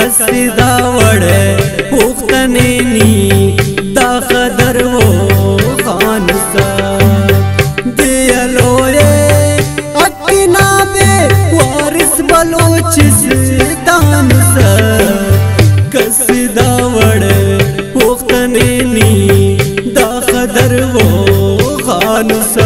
कसिदा वड़े पुख्तनेनी दा खदर वो खान सा दियलोए अकिना बे वारिस बलोचिस्तान सा कसिदा वड़े पुख्तनेनी दा खदर वो खान सा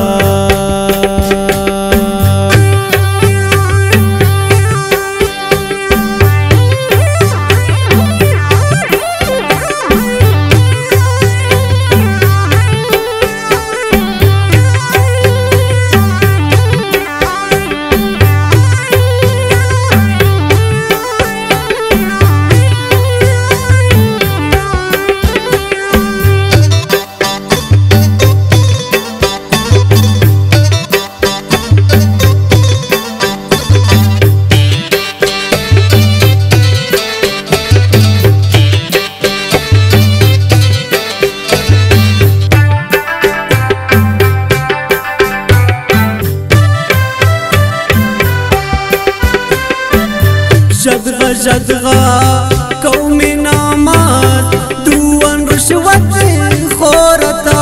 जदगा जदगा कौमी नामात दुआन रुशवत खोरता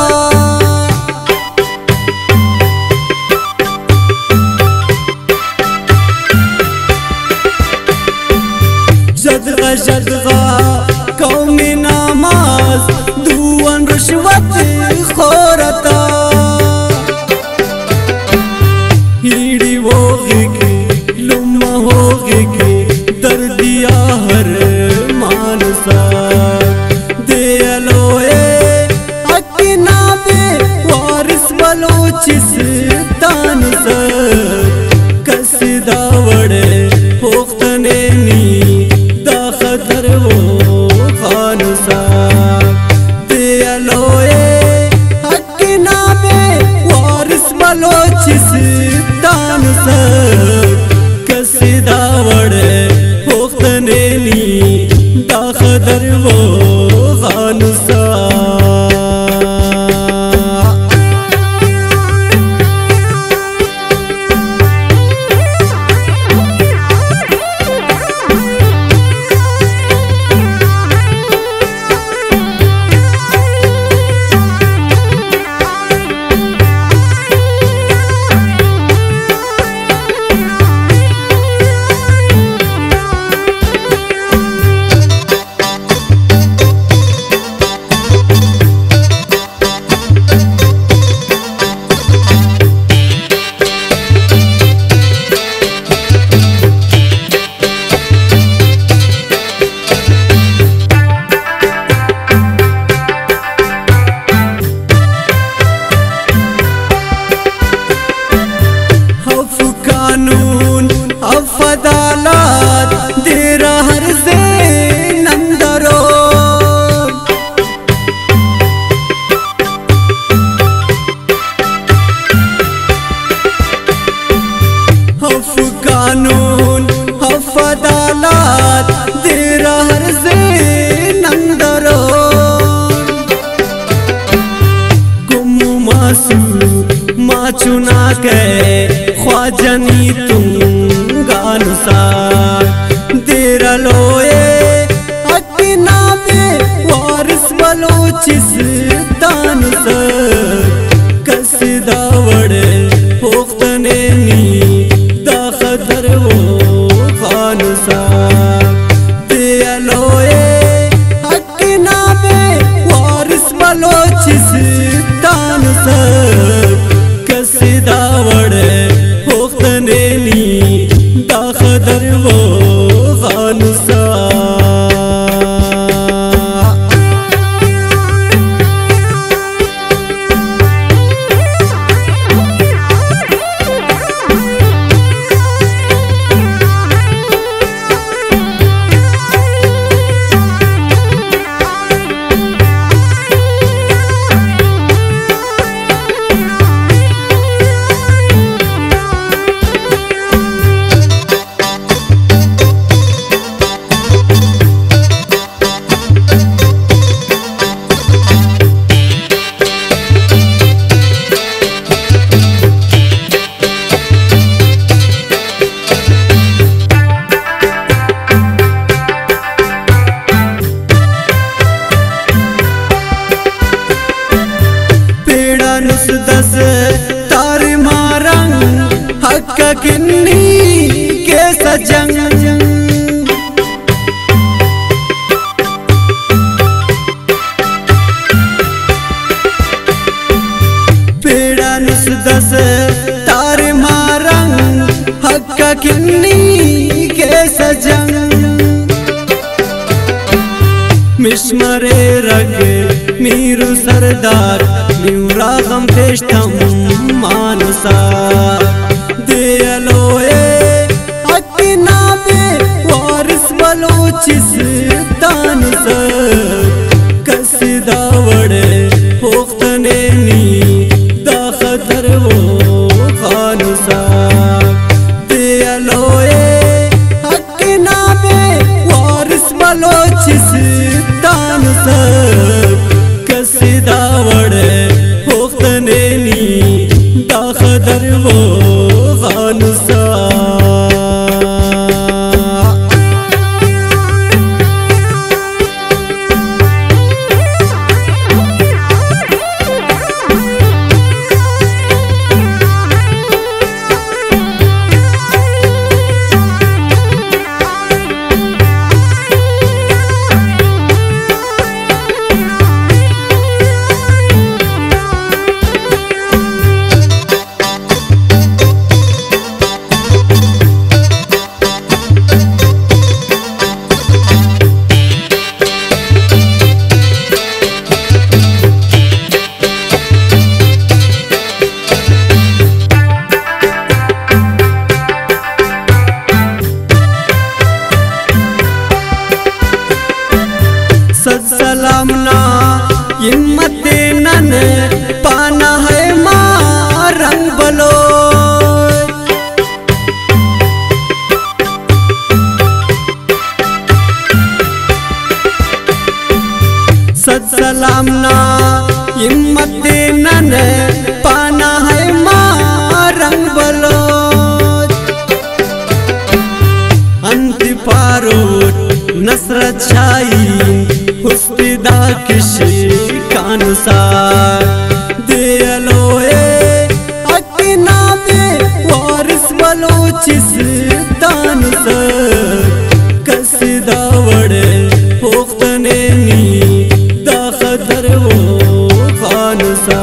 जदगा जदगा कौमी नामात दुआन रुशवत खोरता हीड़ी होगी की लुम्मा होगी की दर्दिया हर मानसा दियलोए अकिना बे वारिस बलोचिस्तान सा कसिदा वड़े पुख्तनेनी दा खदर वो खान सा दियलोए अकिना बे वारिस बलोचिस्तान सा कसिदा वड़े पुख्तनेनी दा खदर वो खान सा कानून अफदालत देरा हर से नंदरो हफ कानून अफदालत देरा हर से नंदरो गुम्मु मासू माचुना के ख्वाजनी तुम गानुसा दियलोए अकिना बे वारिस बलोचिस्तान सा कसिदा वड़े पुख्तनेनी दा खदर वो खान सा दियलोए अकिना बे वारिस बलोचिस्तान सा कसिदा वड़े पुख्तनेनी दा खदर वो खान सा। हक किन्नी के सजंग पेड़ा नुस दस तारे मारंग हक किन्नी के सजंग मिश्मरे रग मीरू सरदार न्यूरा गम पेशतम मानुसा देलोए अकिना बे वारिस बलोचिस तानुसा कसिदा वड़े पोख्तने नी दाखतर वो खानुसा देलोए अकिना बे वारिस बलोचिस तानुसा कसिदा वड़े पोख्तने नी दाखतर वो खानुसा सलामना हिम्मत नन पाना है मां रंग बलो सलामना हिम्मत नन पाना है मां रंग बलो अंत पारोट नसरत शाही हुस्तिदा किशी कानुसा देलोए अकिना बे वारिस बलोचिस तानुसा कसिदा वड़े पोख्तने नी दाखतर वो खानुसा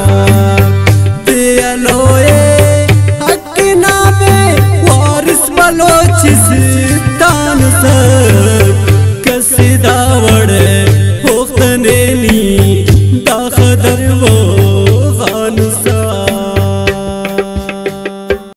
देलोए अकिना बे वारिस बलोचिस तानुसा